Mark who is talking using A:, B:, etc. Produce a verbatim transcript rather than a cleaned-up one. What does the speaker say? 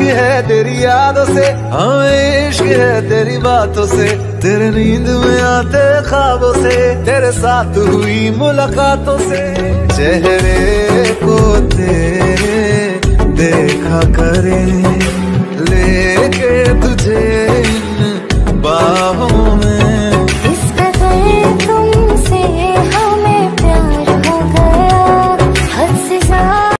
A: है तेरी यादों से, हाँ इश्क है तेरी बातों से, तेरे नींद में आते ख्वाबों से, तेरे साथ हुई मुलाकातों से, चेहरे को तेरे